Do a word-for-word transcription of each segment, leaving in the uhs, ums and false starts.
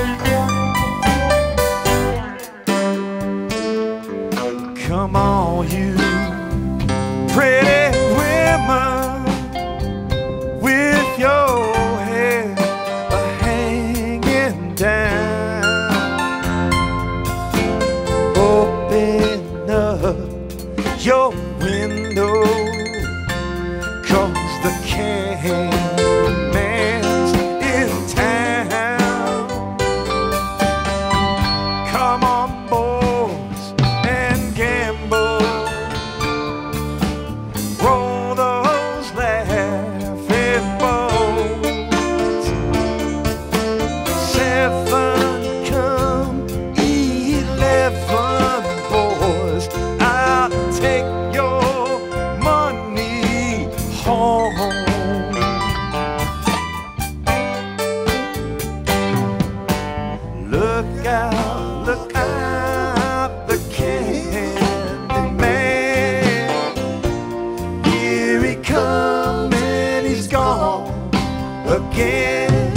Come on, you pretty women, with your hair hanging down. Open up your window, 'cause the Candyman's in town. Come on, boys, and gamble. Roll those laughing boats. Seven come eleven, boys, I'll take your money home. Look out, look out, the Candyman. Here he comes and he's gone again.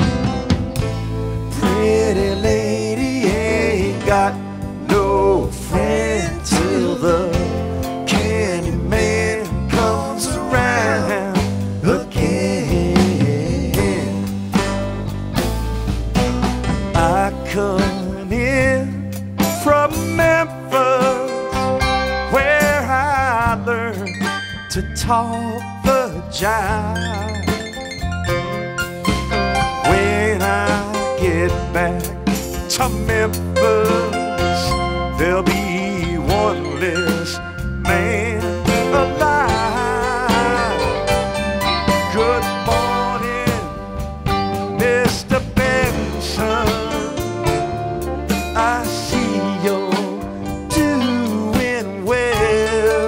Pretty lady ain't got no friend till the Candyman comes around again. I come in from Memphis, where I learned to talk the jive. When I get back to Memphis, there'll be one less man alive. Good morning, Mister Benson. I see you're doing well.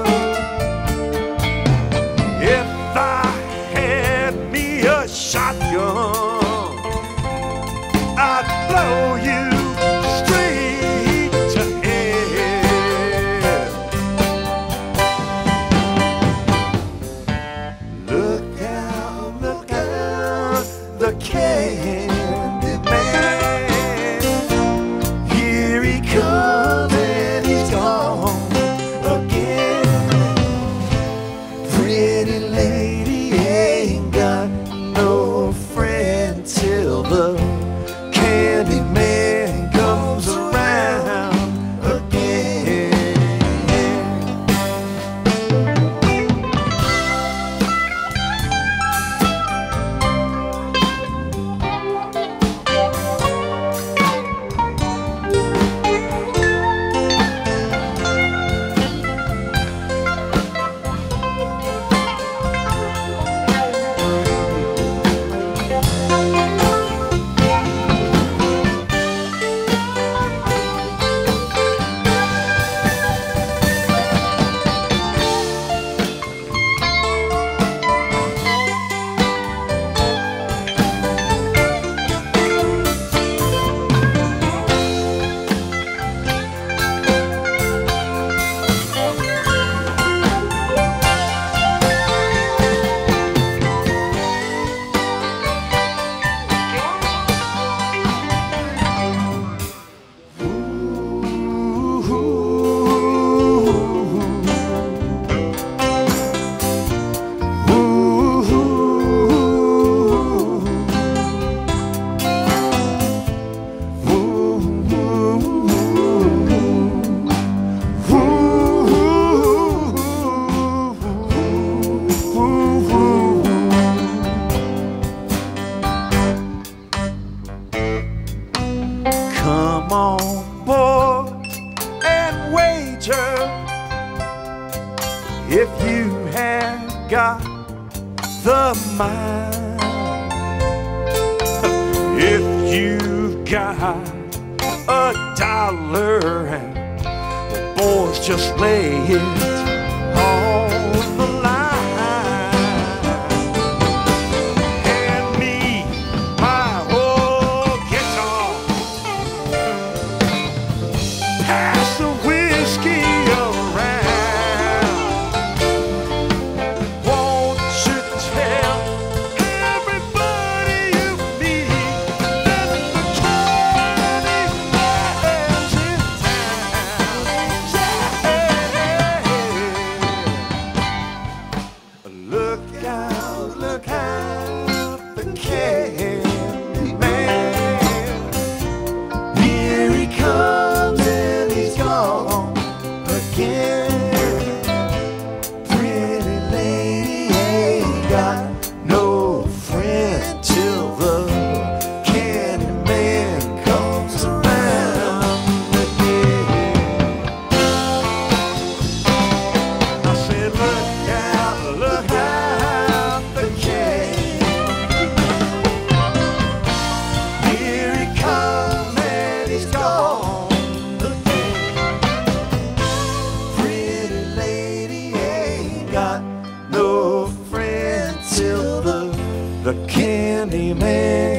If I had me a shotgun, I'd blow you straight to hell. Look out, look out, the Candyman. Here he comes and he's gone again. Pretty lady ain't got no friend till the Candyman comes around again. Come on, boys, and wager if you have got the mind. If you've got a dollar and the boys just lay it on the line. Hand me my old guitar, pass the whiskey around. Won't you tell everybody you meet that the the candy man.